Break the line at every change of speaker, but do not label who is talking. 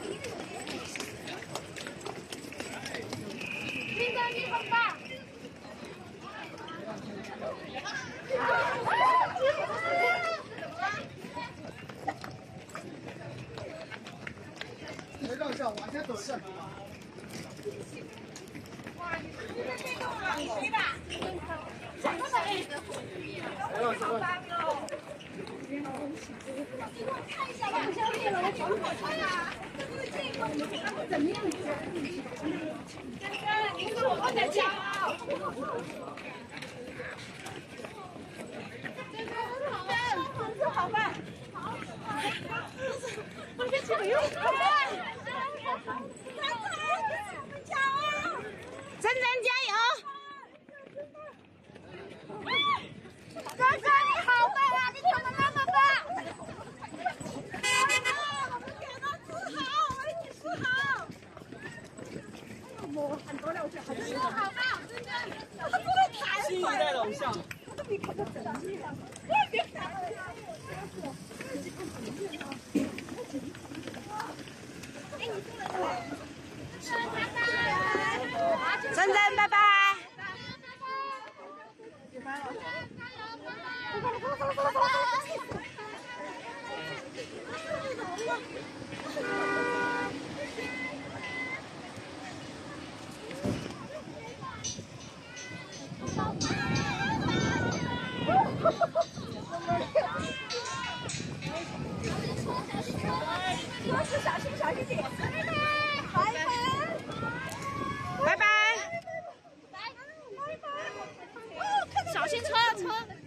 冰灯一分半。
绕一下，往前走一下。
哇，你是这个吗？谁的？真的好棒哦！你给我看一下吧，小姐，我找我穿啊。这个怎么样？真的，你是我们的骄傲。真的很好看，真是好看。好，我先去游。真真加油！哥哥你好棒啊！你怎么那么棒？我们两个自豪，我一起自豪。我很多了，我觉得真的好棒，真的。他不会弹。新一代的偶像。他比他的整齐。别弹了。真真，拜拜。小心小心点，拜拜，拜拜，拜拜，拜拜，哦，小心车。